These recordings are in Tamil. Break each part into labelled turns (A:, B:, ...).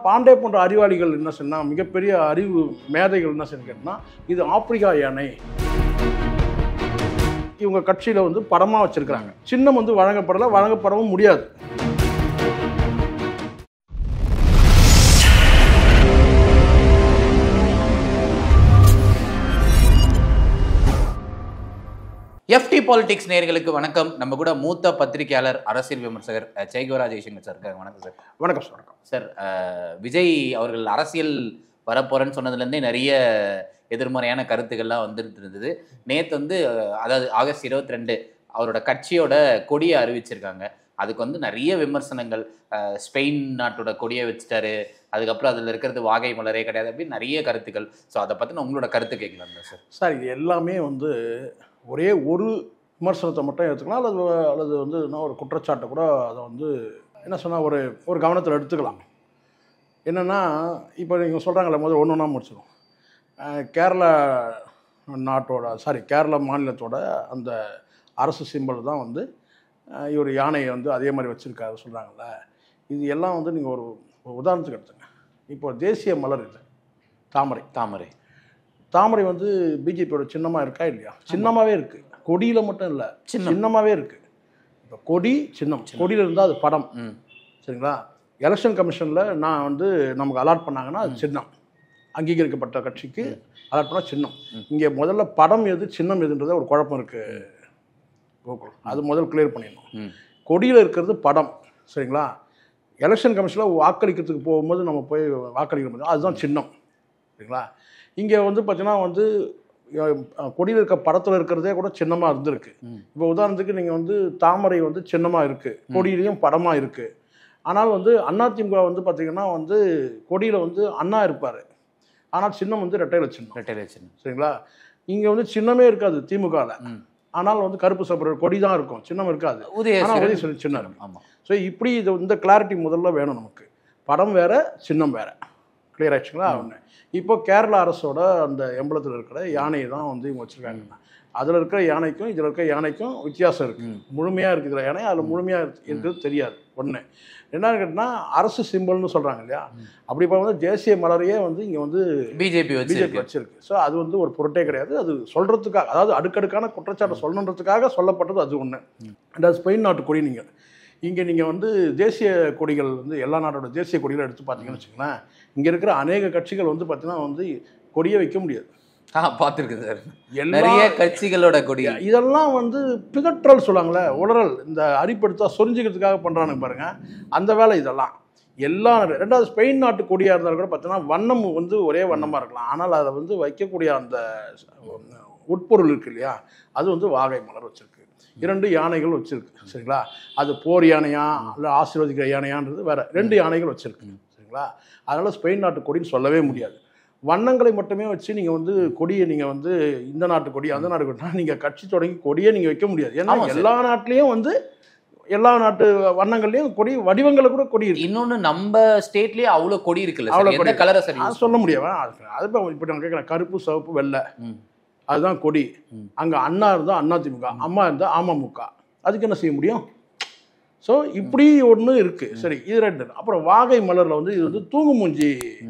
A: பாண்டே போன்ற அறிவாளிகள் என்ன சொன்னால், மிகப்பெரிய அறிவு மேதைகள் என்ன சொன்னு கேட்டால், இது ஆப்பிரிக்கா யானை. இவங்க கட்சியில் வந்து படமாக வச்சுருக்கிறாங்க. சின்னம் வந்து வழங்கப்படலை, வழங்கப்படவும் முடியாது.
B: எஃப்டி பாலிடிக்ஸ் நேயர்களுக்கு வணக்கம். நம்ம கூட மூத்த பத்திரிகையாளர், அரசியல் விமர்சகர் ஜெய்கோரா ஜெய்சங்கர் சார் இருக்காங்க. வணக்கம் சார்.
A: வணக்கம் சார். வணக்கம்
B: சார். விஜய் அவர்கள் அரசியல் வரப்போறேன்னு சொன்னதுலேருந்தே நிறைய எதிர்மறையான கருத்துக்கள்லாம் வந்துட்டு இருந்தது. நேற்று வந்து அதாவது ஆகஸ்ட் 22 அவரோட கட்சியோட கொடியை அறிவிச்சிருக்காங்க. அதுக்கு வந்து நிறைய விமர்சனங்கள். ஸ்பெயின் நாட்டோட கொடியை வச்சுட்டாரு, அதுக்கப்புறம் அதில் இருக்கிறது வாகை மலரே கிடையாது அப்படின்னு நிறைய கருத்துக்கள். ஸோ அதை பற்றின உங்களோட கருத்து கேட்கலாம் சார்.
A: சார், இது எல்லாமே வந்து ஒரே ஒரு விமர்சனத்தை மட்டும் எடுத்துக்கலாம், அல்லது வந்து ஒரு குற்றச்சாட்டை கூட அதை வந்து என்ன சொன்னால் ஒரு கவனத்தில் எடுத்துக்கலாம். என்னென்னா, இப்போ நீங்கள் சொல்கிறாங்களே, முதல்ல ஒன்று ஒன்றா முடிச்சிடும். கேரளா மாநிலத்தோட அந்த அரசு சிம்பல் தான் வந்து இவர் யானையை வந்து அதே மாதிரி வச்சுருக்காரு சொல்கிறாங்கல்ல. இது எல்லாம் வந்து நீங்கள் ஒரு உதாரணத்துக்கு எடுத்துங்க. இப்போ தேசிய மலர் இது தாமரை தாமரை வந்து பிஜேபியோட சின்னமாக இருக்கா இல்லையா? சின்னமாகவே இருக்குது. கொடியில் மட்டும் இல்லை, சின்னமாகவே இருக்குது. இப்போ கொடி சின்னம், கொடியில் இருந்தால் அது படம். சரிங்களா? எலெக்ஷன் கமிஷனில் நான் வந்து நமக்கு அலாட் பண்ணாங்கன்னா அது சின்னம். அங்கீகரிக்கப்பட்ட கட்சிக்கு அலாட் பண்ணால் சின்னம். இங்கே முதல்ல படம் எது சின்னம் எதுன்றத ஒரு குழப்பம் இருக்குது கோகுல். அது முதல் கிளியர் பண்ணிடணும். கொடியில் இருக்கிறது படம். சரிங்களா? எலெக்ஷன் கமிஷனில் வாக்களிக்கிறதுக்கு போகும்போது நம்ம போய் வாக்களிக்க அதுதான் சின்னம். சரிங்களா? இங்கே வந்து பார்த்தீங்கன்னா வந்து கொடியில் இருக்க படத்தில் இருக்கிறதே கூட சின்னமாக இருந்திருக்கு. இப்போ உதாரணத்துக்கு நீங்கள் வந்து தாமரை வந்து சின்னமாக இருக்குது, கொடியிலையும் படமாக இருக்குது. ஆனால் வந்து அதிமுக வந்து பார்த்திங்கன்னா வந்து கொடியில் வந்து அண்ணா இருப்பார், ஆனால் சின்னம் வந்து ரெட்டையில சின்னம். சரிங்களா? இங்கே வந்து சின்னமே இருக்காது திமுகவில், ஆனால் வந்து கருப்பு சப்பர கொடி தான் இருக்கும், சின்னம் இருக்காது. ஆனால் உதயசூரியன் சின்னம் இருக்கும். ஆமாம். ஸோ இப்படி இந்த கிளாரிட்டி முதல்ல வேணும் நமக்கு. படம் வேறு, சின்னம் வேறு. கிளியர் ஆயிடுச்சுங்களா? ஒன்று. இப்போ கேரளா அரசோட அந்த எம்பளத்தில் இருக்கிற யானையை தான் வந்து இவங்க வச்சுருக்காங்க. அதில் இருக்கிற யானைக்கும் இதில் இருக்கிற யானைக்கும் வித்தியாசம் இருக்குது. முழுமையாக இருக்கிற யானை அதில் முழுமையாக இருக்கிறது தெரியாது. ஒன்று. என்னன்னு கேட்டால் அரசு சிம்பிள்னு சொல்கிறாங்க இல்லையா? அப்படி பார்க்கும்போது தேசிய மலரையே வந்து இங்கே வந்து பிஜேபி வச்சிருக்கு. ஸோ அது வந்து ஒரு பொருட்டே கிடையாது. அது சொல்கிறதுக்காக, அதாவது அடுக்கடுக்கான குற்றச்சாட்டை சொல்லணுன்றதுக்காக சொல்லப்பட்டது அது ஒன்று. அதாவது ஸ்பெயின் நாட்டு கொடி நீங்கள் இங்கே நீங்கள் வந்து தேசிய கொடிகள் வந்து எல்லா நாட்டோட தேசிய கொடிகளை எடுத்து பார்த்தீங்கன்னு வச்சுக்கோங்களேன், இங்கே இருக்கிற அநேக கட்சிகள் வந்து பார்த்தீங்கன்னா வந்து கொடியை வைக்க முடியாது.
B: பார்த்துருக்கு சார். நிறைய கட்சிகளோட கொடி
A: இதெல்லாம் வந்து பிதற்றல் சொல்லுவாங்களே, உளறல், இந்த அரிப்படுத்தா சொரிஞ்சிக்கிறதுக்காக பண்ணுறானுங்க பாருங்க, அந்த வேலை இதெல்லாம் எல்லாம். ரெண்டாவது, ஸ்பெயின் நாட்டு கொடியாக இருந்தாலும் கூட பார்த்தீங்கன்னா வண்ணம் வந்து ஒரே வண்ணமாக இருக்கலாம், ஆனால் அதை வந்து வைக்கக்கூடிய அந்த உட்பொருள் இருக்கு இல்லையா, அது வந்து வாகை மலர் வச்சுருக்கு, 2 யானைகள் வச்சுருக்கு. சரிங்களா? அது போர் யானையா இல்லை ஆசீர்வதிக்கிற யானையான்றது வேற. 2 யானைகள் வச்சுருக்கு. சரிங்களா? அதனால் ஸ்பெயின் நாட்டு கொடின்னு சொல்லவே முடியாது. வண்ணங்களை மட்டுமே வச்சு நீங்கள் வந்து கொடியை நீங்கள் வந்து இந்த நாட்டு கொடி அந்த நாட்டு கொடினா நீங்கள் கட்சி தொடங்கி கொடியை நீங்கள் வைக்க முடியாது. ஏன்னா எல்லா நாட்டிலையும் வந்து எல்லா நாட்டு வண்ணங்கள்லையும் கொடி வடிவங்களை கூட கொடி இருக்கு.
B: இன்னொன்று, நம்ம ஸ்டேட்லேயே அவ்வளோ கொடி இருக்குல்ல, அவ்வளோ கொடி கலரை சரி
A: சொல்ல முடியாது. அது இப்போ நான் கேட்குறேன், கருப்பு சிவப்பு வெள்ளை அதுதான் கொடி. அங்கே அண்ணா இருந்தால் அதிமுக, அம்மா இருந்தால் அமமுக, அதுக்கு என்ன செய்ய முடியும்? ஸோ இப்படி ஒன்று இருக்குது. சரி, இது 2. அப்புறம் வாகை மலரில் வந்து இது வந்து தூங்குமூஞ்சி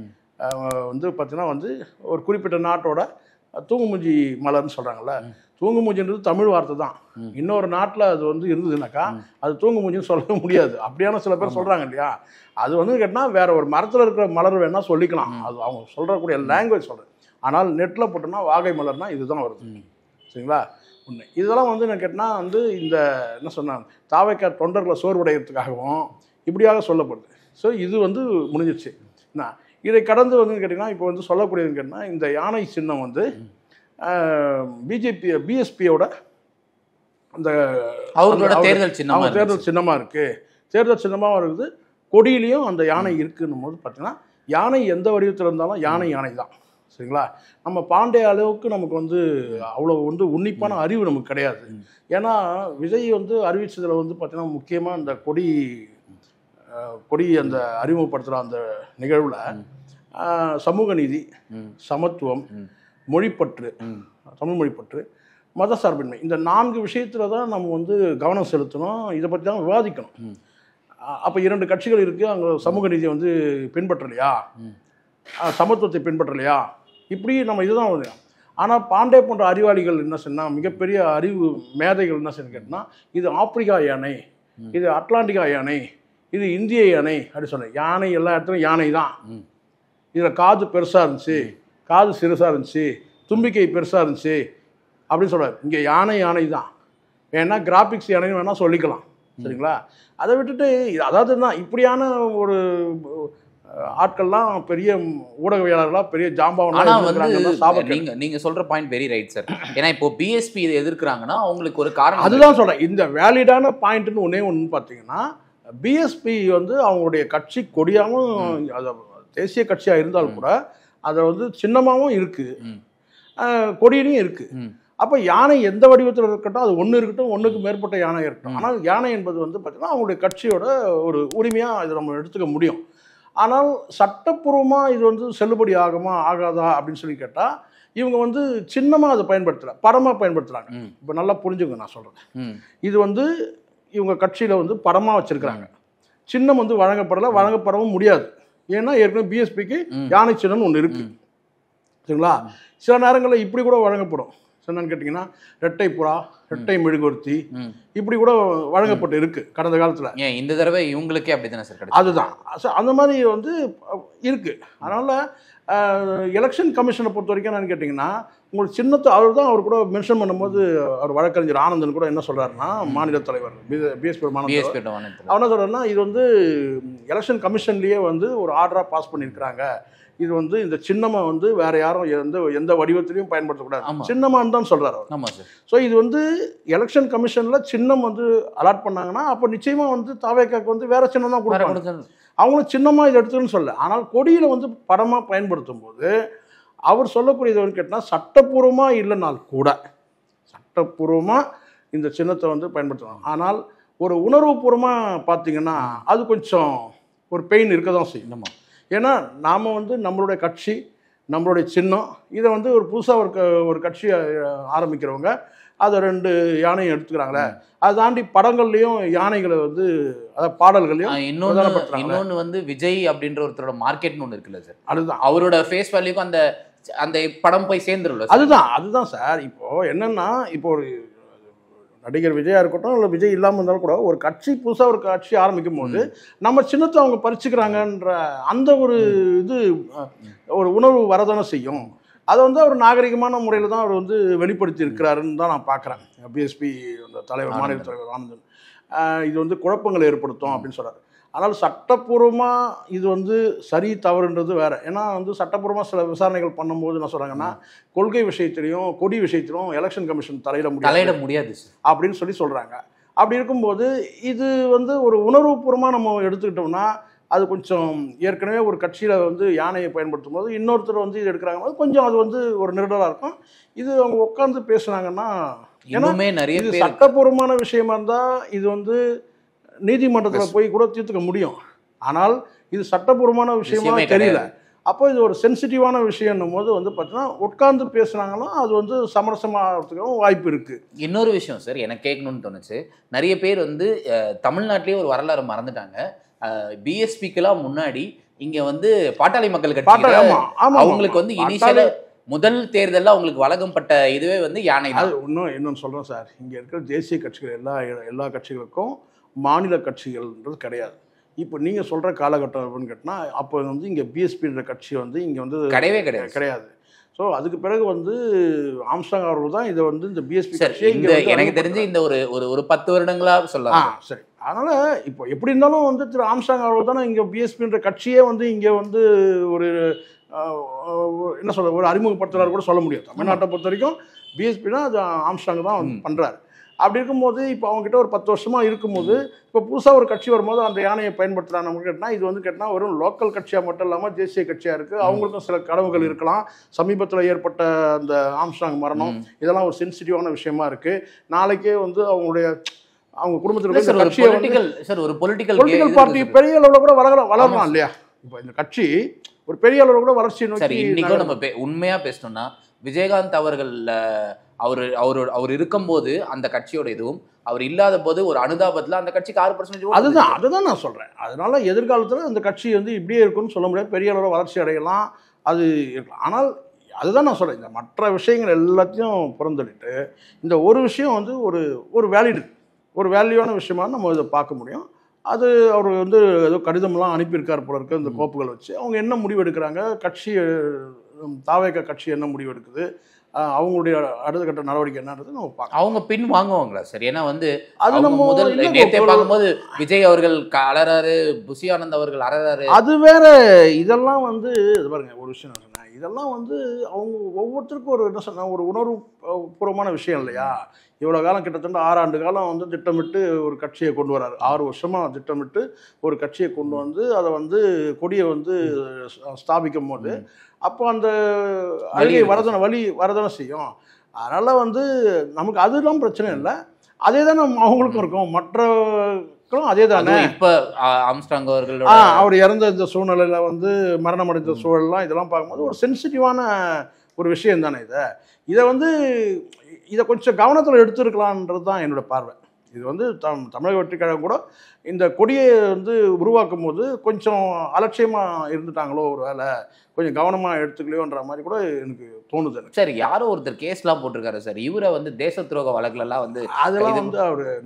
A: வந்து பார்த்தீங்கன்னா வந்து ஒரு குறிப்பிட்ட நாட்டோட தூங்குமூஞ்சி மலர்னு சொல்கிறாங்கல்ல. தூங்குமூஞ்சின்றது தமிழ் வார்த்தை தான். இன்னொரு நாட்டில் அது வந்து இருந்ததுனாக்கா அது தூங்குமூஞ்சின்னு சொல்ல முடியாது. அப்படியான சில பேர் சொல்கிறாங்க இல்லையா? அது வந்து கேட்டால் வேற ஒரு மரத்தில் இருக்கிற மலர் வேணால் சொல்லிக்கலாம், அது அவங்க சொல்கிறக்கூடிய லாங்குவேஜ் சொல்கிறது. ஆனால் நெட்டில் போட்டோம்னா வாகை மலர்னா இதுதான் வருது. சரிங்களா? ஒன்று. இதெல்லாம் வந்து என்ன கேட்டால் வந்து இந்த என்ன சொன்னாங்க, தாவைக்கா தொண்டர்களை சோர்வடைகிறதுக்காகவும் இப்படியாக சொல்லப்படுது. ஸோ இது வந்து முடிஞ்சிச்சு. நான் இதை கடந்து வந்து கேட்டிங்கன்னா இப்போ வந்து சொல்லக்கூடியதுன்னு கேட்டால், இந்த யானை சின்னம் வந்து பிஎஸ்பியோட அந்த
B: அவங்களோட தேர்தல்
A: சின்னமாக இருக்குது. தேர்தல் சின்னமாக இருக்குது. கொடியிலையும் அந்த யானை இருக்குன்னும் போது பார்த்தீங்கன்னா, யானை எந்த வடிவத்தில் இருந்தாலும் யானை தான். சரிங்களா? நம்ம பாண்டே அளவுக்கு நமக்கு வந்து அவ்வளோ வந்து உன்னிப்பான அறிவு நமக்கு கிடையாது. ஏன்னா விஜய் வந்து அறிவிச்சதில் வந்து பார்த்தீங்கன்னா முக்கியமாக இந்த கொடி அந்த அறிமுகப்படுத்துகிற அந்த நிகழ்வில் சமூக நீதி, சமத்துவம், மொழிப்பற்று, தமிழ் மொழிப்பற்று, மதசார்பின்மை, இந்த 4 விஷயத்தில் தான் நம்ம வந்து கவனம் செலுத்தணும். இதை பற்றி தான் விவாதிக்கணும். அப்போ 2 கட்சிகள் இருக்குது, அங்கே சமூக நீதியை வந்து பின்பற்றலையா, சமத்துவத்தை பின்பற்றலையா, இப்படி நம்ம இதுதான் வருது. ஆனால் பாண்டே போன்ற அறிவாளிகள் என்ன சொன்னால், மிகப்பெரிய அறிவு மேதைகள் என்ன சொன்னு கேட்டால், இது ஆப்பிரிக்கா யானை, இது அட்லாண்டிகா யானை, இது இந்திய யானை அப்படி சொன்னேன். யானை எல்லா இடத்துலையும் யானை தான். இதில் காது பெருசாக இருந்துச்சு, காது சிறுசாக இருந்துச்சு, தும்பிக்கை பெருசாக இருந்துச்சு அப்படின்னு சொல்கிறார். இங்கே யானை யானை தான். வேணா கிராஃபிக்ஸ் யானைன்னு வேணால் சொல்லிக்கலாம், சரிங்களா? அதை விட்டுட்டு அதாவதுன்னா இப்படியான ஒரு ஆட்கள்லாம் பெரிய ஊடகவியலாளர்களாக பெரிய
B: ஜாம்பாவனா. நீங்க சொல்ற பாயிண்ட் வெரி ரைட் சார். ஏன்னா இப்போ பிஎஸ்பி இதை எதிர்க்கிறாங்கன்னா அவங்களுக்கு ஒரு காரணம்.
A: அதுதான் சொல்கிறேன். இந்த வேலிடான பாயிண்ட்னு ஒன்று பார்த்தீங்கன்னா, பிஎஸ்பி வந்து அவங்களுடைய கட்சி கொடியாகவும் அதை தேசிய கட்சியாக இருந்தாலும் கூட அதை வந்து சின்னமாகவும் இருக்குது, கொடியிலையும் இருக்குது. அப்போ யானை எந்த வடிவத்தில் இருக்கட்டும், அது ஒன்று இருக்கட்டும், ஒன்றுக்கு மேற்பட்ட யானை இருக்கட்டும். ஆனால் யானை என்பது வந்து பார்த்திங்கன்னா அவங்களுடைய கட்சியோட ஒரு உரிமையாக இதை நம்ம எடுத்துக்க முடியும். ஆனால் சட்டப்பூர்வமாக இது வந்து செல்லுபடி ஆகுமா ஆகாதா அப்படின்னு சொல்லி கேட்டால், இவங்க வந்து சின்னமாக அதை பயன்படுத்தலை, படமாக பயன்படுத்துகிறாங்க. இப்போ நல்லா புரிஞ்சுங்க நான் சொல்கிறேன். இது வந்து இவங்க கட்சியில் வந்து படமாக வச்சுருக்கிறாங்க. சின்னம் வந்து வழங்கப்படலை, வழங்கப்படவும் முடியாது. ஏன்னா ஏற்கனவே பிஎஸ்பிக்கு யானை சின்னம்னு ஒன்று இருக்குது, சரிங்களா? சில நேரங்களில் இப்படி கூட வழங்கப்படும். என்னன்னு கேட்டிங்கன்னா, ரெட்டை புறா, ரெட்டை மெழுகுவர்த்தி, இப்படி கூட வழங்கப்பட்டு இருக்கு கடந்த காலத்தில்.
B: ஏன் இந்த தடவை இவங்களுக்கே அப்படி தானே சார்?
A: அதுதான் அந்த மாதிரி வந்து இருக்கு. அதனால எலெக்ஷன் கமிஷனை பொறுத்த வரைக்கும் என்னன்னு கேட்டிங்கன்னா, உங்களுக்கு சின்னத்தை அவர் கூட மென்ஷன் பண்ணும்போது அவர் வழக்கறிஞர் ஆனந்தன் கூட என்ன சொல்கிறாருன்னா, மாநில தலைவர் பிஎஸ்பி அவன் என்ன சொல்கிறாருன்னா, இது வந்து எலெக்ஷன் கமிஷன்லேயே வந்து ஒரு ஆர்டராக பாஸ் பண்ணியிருக்கிறாங்க. இது வந்து இந்த சின்னமா வந்து வேற யாரும் எந்த வடிவத்திலையும் பயன்படுத்தக்கூடாது, சின்னமான்னு தான் சொல்றாரு அவர். ஸோ இது வந்து எலெக்ஷன் கமிஷன்ல சின்னம் வந்து அலாட் பண்ணாங்கன்னா அப்போ நிச்சயமா வந்து தாவேக்காக்கு வந்து வேற சின்னம் தான் கொடுப்பாங்க. அவங்களும் சின்னமா இதை எடுத்துன்னு சொல்ல. ஆனால் கொடியில வந்து படமா பயன்படுத்தும் போது அவர் சொல்லக்கூடியது கேட்டால், சட்டப்பூர்வமா இல்லைனால் கூட சட்டப்பூர்வமா இந்த சின்னத்தை வந்து பயன்படுத்தணும். ஆனால் ஒரு உணர்வுபூர்வமா பார்த்தீங்கன்னா அது கொஞ்சம் ஒரு பெயின் இருக்க தான் செய்யும். ஏன்னா நாம் வந்து நம்மளுடைய கட்சி, நம்மளுடைய சின்னம், இதை வந்து ஒரு புதுசாக ஒரு கட்சி ஆரம்பிக்கிறவங்க அதை 2 யானையும் எடுத்துக்கிறாங்களே, அதை தாண்டி படங்கள்லையும் யானைகளை வந்து அதாவது பாடல்களையும்.
B: இன்னொன்று வந்து விஜய் அப்படின்ற ஒருத்தரோட மார்க்கெட்னு ஒன்று இருக்குல்ல சார், அதுதான் அவரோட ஃபேஸ் வேல்யூக்கும் அந்த படம் போய் சேர்ந்துருல.
A: அதுதான் சார். இப்போது என்னென்னா, இப்போ ஒரு நடிகர் விஜயா இருக்கட்டும், இல்லை விஜய் இல்லாமல் இருந்தாலும் கூட ஒரு கட்சி புதுசாக ஒரு கட்சி ஆரம்பிக்கும் போது நம்ம சின்னத்தை அவங்க பறிச்சுக்கிறாங்கன்ற அந்த ஒரு இது ஒரு உணர்வு வரதானே செய்யும். அதை வந்து அவர் நாகரிகமான முறையில் தான் அவர் வந்து வெளிப்படுத்தி இருக்கிறாருன்னு தான் நான் பார்க்குறேன். பிஎஸ்பி அந்த தலைவர், மாநில தலைவர் ஆனந்தன் இது வந்து குழப்பங்களை ஏற்படுத்தும் அப்படின்னு சொல்கிறார். ஆனால் சட்டப்பூர்வமாக இது வந்து சரி தவறுன்றது வேறு. ஏன்னா வந்து சட்டப்பூர்வமாக சில விசாரணைகள் பண்ணும்போது என்ன சொல்கிறாங்கன்னா, கொள்கை விஷயத்திலையும் கொடி விஷயத்திலும் எலெக்ஷன் கமிஷன் தலையிட முடியாது அப்படின்னு சொல்கிறாங்க. அப்படி இருக்கும்போது இது வந்து ஒரு உணர்வுபூர்வமாக நம்ம எடுத்துக்கிட்டோம்னா அது கொஞ்சம், ஏற்கனவே ஒரு கட்சியில் வந்து யானையை பயன்படுத்தும் போது இன்னொருத்தர் வந்து இது எடுக்கிறாங்க, கொஞ்சம் அது வந்து ஒரு நெருடலாக இருக்கும். இது அவங்க உட்காந்து பேசுனாங்கன்னா, ஏன்னா இது சட்டப்பூர்வமான விஷயமா இருந்தால் இது வந்து நீதிமன்றத்தில் போய் கூட தீர்த்துக்க முடியும். ஆனால் இது சட்டப்பூர்வமான விஷயமா தெரியல. அப்போ இது ஒரு சென்சிட்டிவான விஷயம்னும் போது வந்து பார்த்தீங்கன்னா உட்கார்ந்து பேசுனாங்கன்னா அது வந்து சமரசமாகிறதுக்கும் வாய்ப்பு இருக்குது.
B: இன்னொரு விஷயம் சார், எனக்கு கேட்கணும்னு தோணுச்சு. நிறைய பேர் வந்து தமிழ்நாட்டிலேயே ஒரு வரலாறு மறந்துட்டாங்க. பிஎஸ்பிக்கெல்லாம் முன்னாடி இங்கே வந்து பாட்டாளி மக்கள் கட்சி அவங்களுக்கு வந்து இனிஷியலாக முதல் தேர்தலில் அவங்களுக்கு வழங்கப்பட்ட இதுவே வந்து யானை.
A: அது இன்னொன்று சொல்கிறேன் சார், இங்கே இருக்கிற தேசிய கட்சிகள் எல்லா கட்சிகளுக்கும் மாநில கட்சிகள்ன்றது கிடையாது. இப்போ நீங்கள் சொல்கிற காலகட்டம் அப்படின்னு கேட்டால் அப்போ வந்து இங்கே பிஎஸ்பின்ற கட்சி வந்து இங்கே வந்து கிடையாது. ஸோ அதுக்கு பிறகு வந்து ஆம்ஸ்ட்ராங் அவர்கள் தான் இதை வந்து இந்த பிஎஸ்பி கட்சி
B: எனக்கு தெரிஞ்சு இந்த ஒரு 10 வருடங்களாக சொல்லலாம்.
A: சரி, அதனால் இப்போ எப்படி இருந்தாலும் வந்து திரு ஆம்ஸ்ட்ராங் அவர்கள் தானே இங்கே பிஎஸ்பின்ற கட்சியே வந்து இங்கே வந்து ஒரு என்ன சொல்ற ஒரு அறிமுகப்படுத்துறாரு கூட சொல்ல முடியும். தமிழ்நாட்டை பொறுத்த வரைக்கும் பிஎஸ்பினா அது ஆம்ஸ்ட்ராங் தான் பண்ணுறாரு. அப்படி இருக்கும்போது இப்போ அவங்ககிட்ட ஒரு 10 வருஷமாக இருக்கும்போது இப்போ புதுசாக ஒரு கட்சி வரும்போது அந்த யானையை பயன்படுத்துகிறாங்க நம்ம கேட்டால், இது வந்து கேட்டால் வெறும் லோக்கல் கட்சியாக மட்டும் இல்லாமல் தேசிய கட்சியாக இருக்குது. அவங்களுக்கும் சில கடவுகள் இருக்கலாம். சமீபத்தில் ஏற்பட்ட அந்த ஆம்ஸ்ட்ராங் மரணம் இதெல்லாம் ஒரு சென்சிட்டிவான விஷயமா இருக்குது. நாளைக்கே வந்து அவங்க குடும்பத்தில்
B: ஒரு பொலிட்டிக்கல்
A: பார்ட்டி பெரிய அளவில் கூட வளரலாம் இல்லையா? இப்போ இந்த கட்சி ஒரு பெரிய அளவில் கூட வளர்ச்சி நோக்கி.
B: இன்னைக்கும் நம்ம உண்மையாக பேசணும்னா விஜயகாந்த் அவர்கள் அவர் இருக்கும்போது அந்த கட்சியோட இதுவும் அவர் இல்லாத போது ஒரு அனுதாபத்துல அந்த கட்சிக்கு 6%
A: அதுதான் நான் சொல்றேன். அதனால எதிர்காலத்தில் அந்த கட்சி வந்து இப்படியே இருக்குன்னு சொல்ல முடியாது. பெரிய அளவில் வளர்ச்சி அடையலாம், அது இருக்கலாம். ஆனால் அதுதான் நான் சொல்றேன், இந்த மற்ற விஷயங்கள் எல்லாத்தையும் புறந்தள்ளிட்டு இந்த ஒரு விஷயம் வந்து ஒரு ஒரு வேல்யூவான விஷயமா நம்ம இதை பார்க்க முடியும். அது அவர் வந்து ஏதோ கடிதம்லாம் அனுப்பியிருக்கார் போல இருக்கு, இந்த கோப்புகள் வச்சு. அவங்க என்ன முடிவு எடுக்கிறாங்க, கட்சி தாவேக கட்சி என்ன முடிவு எடுக்குது, அவங்களுடைய அடுத்த கட்ட நடவடிக்கை என்னன்றது நம்ம பார்க்கலாம்.
B: அவங்க பின் வாங்குவாங்களா சார்? ஏன்னா வந்து
A: அது
B: அவங்க
A: நம்ம
B: முதல்
A: இல்ல
B: நேத்தே
A: கோகுல்,
B: பார்க்கும்போது விஜய் அவர்கள் அலறாரு, புஷி ஆனந்த் அவர்கள் அலறாரு.
A: அது வேற. இதெல்லாம் வந்து இது பாருங்க, ஒரு விஷயம் நான் சொன்னேன், இதெல்லாம் வந்து அவங்க ஒவ்வொருத்தருக்கும் ஒரு என்ன சொன்ன ஒரு உணர்வு பூர்வமான விஷயம் இல்லையா? இவ்வளோ காலம் கிட்டத்தட்ட 6 ஆண்டு காலம் வந்து திட்டமிட்டு ஒரு கட்சியை கொண்டு வராரு. 6 வருஷமாக திட்டமிட்டு ஒரு கட்சியை கொண்டு வந்து அதை வந்து கொடியை வந்து ஸ்தாபிக்கும் போது அப்போ அந்த அழுகை வரதானே செய்யும். அதனால் வந்து நமக்கு அதெல்லாம் பிரச்சனை இல்லை. அதே தானே அவங்களுக்கும் இருக்கும், மற்றவர்களும் அதே தானே.
B: இப்போ ஆம்ஸ்ட்ராங் அவர்களோட
A: அவர் இறந்த இந்த சூழ்நிலையில் வந்து மரணம் அடைந்த சூழல்லாம் இதெல்லாம் பார்க்கும்போது ஒரு சென்சிட்டிவான ஒரு விஷயம் தானே. இதை வந்து இதை கொஞ்சம் கவனத்தில் எடுத்துருக்கலான்றது தான் என்னோடய பார்வை. இது வந்து தமிழக வெற்றிக் கழகம் கூட இந்த கொடியை வந்து உருவாக்கும் போது கொஞ்சம் அலட்சியமாக இருந்துட்டாங்களோ, ஒரு வேலை கொஞ்சம் கவனமாக எடுத்துக்கலையோன்ற மாதிரி கூட எனக்கு தோணுது.
B: சார் யாரோ ஒருத்தர் கேஸ்லாம் போட்டிருக்காரு சார், இவரை வந்து தேச துரோக வழக்குலலாம் வந்து
A: அதெல்லாம் வந்து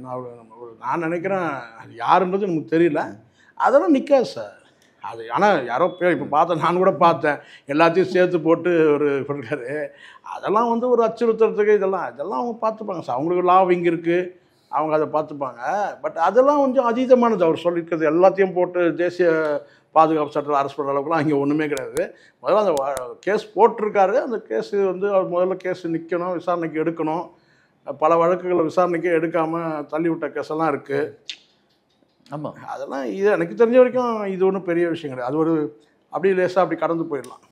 A: நான் நினைக்கிறேன் அது யாருன்றது நமக்கு தெரியல. அதெல்லாம் நிற்காது சார் அது. ஆனால் யாரோ பேர் இப்போ பார்த்தேன், நான் கூட பார்த்தேன், எல்லாத்தையும் சேர்த்து போட்டு ஒரு இருக்காரு. அதெல்லாம் வந்து ஒரு அச்சுறுத்துறதுக்கு இதெல்லாம் அவங்க பார்த்துப்பாங்க சார். அவங்களுக்கு லாவிங் இருக்குது, அவங்க அதை பார்த்துப்பாங்க. பட் அதெல்லாம் கொஞ்சம் அதீதமானது. அவர் சொல்லியிருக்கிறது எல்லாத்தையும் போட்டு தேசிய பாதுகாப்பு சட்டத்தில் அரெஸ்ட் பண்ணுற அளவுக்குலாம் இங்கே ஒன்றுமே கிடையாது. முதல்ல அந்த கேஸ் போட்டிருக்காரு, அந்த கேஸு வந்து அவர் முதல்ல கேஸு நிற்கணும், விசாரணைக்கு எடுக்கணும். பல வழக்குகளை விசாரணைக்கே எடுக்காமல் தள்ளிவிட்ட கேஸெல்லாம் இருக்குது.
B: ஆமாம்,
A: அதெல்லாம் இது எனக்கு தெரிஞ்ச வரைக்கும் இது ஒன்றும் பெரிய விஷயம் கிடையாது. அது ஒரு அப்படி லேசாக அப்படி கடந்து போயிடலாம்.